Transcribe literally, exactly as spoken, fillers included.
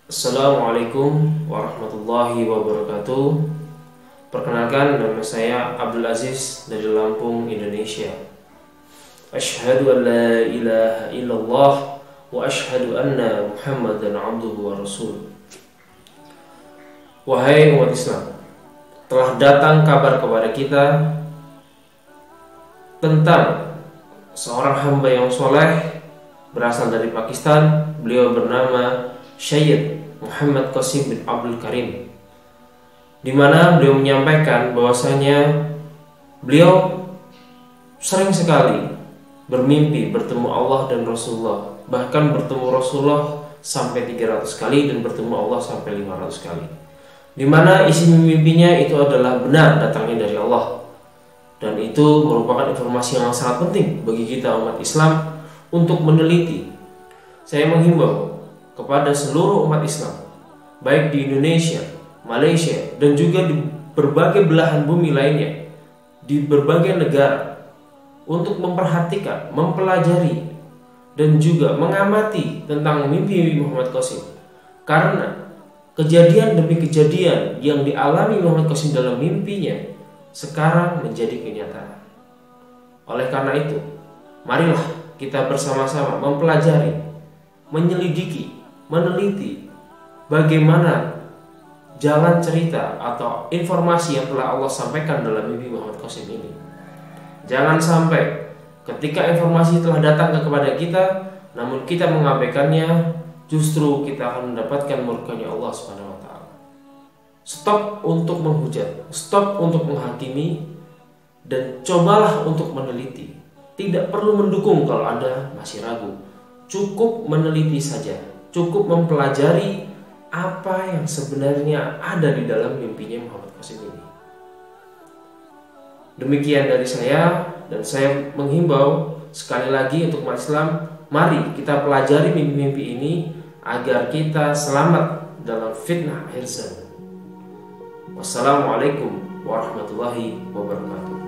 Assalamualaikum warahmatullahi wabarakatuh. Perkenalkan, nama saya Abdul Aziz dari Lampung, Indonesia. Asyhadu an la ilaha illallah wa asyhadu anna Muhammadan abduhu wa rasuluh. Wahai umat Islam, telah datang kabar kepada kita tentang seorang hamba yang soleh berasal dari Pakistan. Beliau bernama Syed Muhammad Qasim bin Abdul Karim, di mana beliau menyampaikan bahwasanya beliau sering sekali bermimpi bertemu Allah dan Rasulullah, bahkan bertemu Rasulullah sampai tiga ratus kali dan bertemu Allah sampai lima ratus kali, di mana isi mimpinya itu adalah benar datangnya dari Allah. Dan itu merupakan informasi yang sangat penting bagi kita umat Islam untuk meneliti. Saya menghimbau kepada seluruh umat Islam, baik di Indonesia, Malaysia, dan juga di berbagai belahan bumi lainnya, di berbagai negara, untuk memperhatikan, mempelajari, dan juga mengamati tentang mimpi Muhammad Qasim. Karena kejadian demi kejadian yang dialami Muhammad Qasim dalam mimpinya sekarang menjadi kenyataan. Oleh karena itu, marilah kita bersama-sama mempelajari, menyelidiki, meneliti bagaimana jalan cerita atau informasi yang telah Allah sampaikan dalam mimpi Muhammad Qasim ini. Jangan sampai ketika informasi telah datang kepada kita, namun kita mengabaikannya, justru kita akan mendapatkan murkanya Allah Subhanahu wa taala. Stop untuk menghujat, stop untuk menghakimi, dan cobalah untuk meneliti. Tidak perlu mendukung kalau Anda masih ragu. Cukup meneliti saja. Cukup mempelajari apa yang sebenarnya ada di dalam mimpinya Muhammad Qasim ini. Demikian dari saya, dan saya menghimbau sekali lagi untuk umat Islam, mari kita pelajari mimpi-mimpi ini agar kita selamat dalam fitnah akhir zaman. Wassalamualaikum warahmatullahi wabarakatuh.